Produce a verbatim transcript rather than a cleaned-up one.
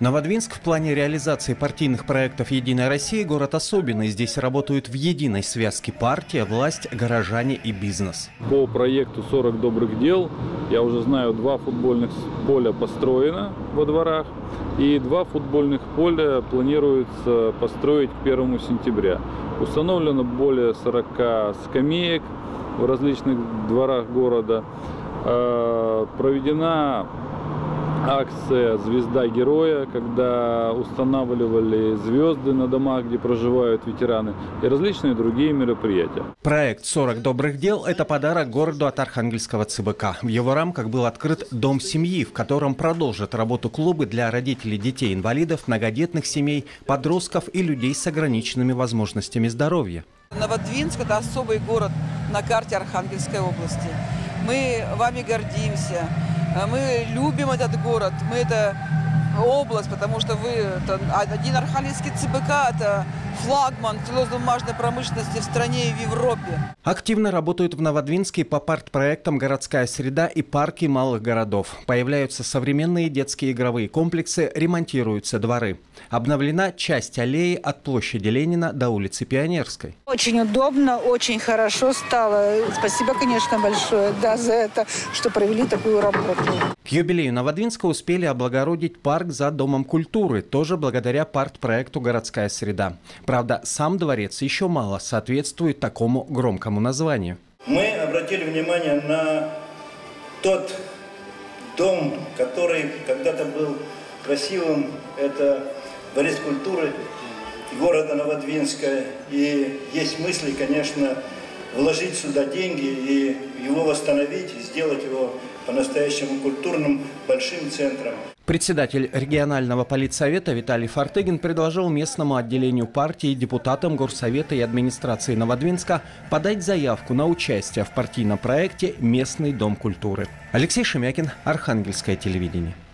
Новодвинск в плане реализации партийных проектов «Единой России» город особенный. Здесь работают в единой связке партия, власть, горожане и бизнес. По проекту «сорок добрых дел» я уже знаю, два футбольных поля построено во дворах. И два футбольных поля планируется построить к первому сентября. Установлено более сорока скамеек в различных дворах города. Проведена акция «Звезда героя», когда устанавливали звезды на домах, где проживают ветераны, и различные другие мероприятия. Проект «сорок добрых дел» – это подарок городу от Архангельского ЦБК. В его рамках был открыт Дом семьи, в котором продолжат работу клубы для родителей детей-инвалидов, многодетных семей, подростков и людей с ограниченными возможностями здоровья. Новодвинск – это особый город на карте Архангельской области. Мы вами гордимся. Мы любим этот город, мы это область, потому что вы это один Архангельский ЦБК, это флагман целлулозно-бумажной промышленности в стране и в Европе. Активно работают в Новодвинске по партпроектам «Городская среда» и парки малых городов. Появляются современные детские игровые комплексы, ремонтируются дворы. Обновлена часть аллеи от площади Ленина до улицы Пионерской. Очень удобно, очень хорошо стало. Спасибо, конечно, большое да, за это, что провели такую работу. К юбилею Новодвинска успели облагородить парк за Домом культуры, тоже благодаря партпроекту «Городская среда». Правда, сам дворец еще мало соответствует такому громкому названию. Мы обратили внимание на тот дом, который когда-то был красивым. Это дворец культуры города Новодвинска. И есть мысли, конечно, вложить сюда деньги и его восстановить, сделать его по-настоящему культурным большим центром. Председатель регионального политсовета Виталий Фортыгин предложил местному отделению партии, депутатам Горсовета и администрации Новодвинска подать заявку на участие в партийном проекте «Местный дом культуры». Алексей Шемякин, Архангельское телевидение.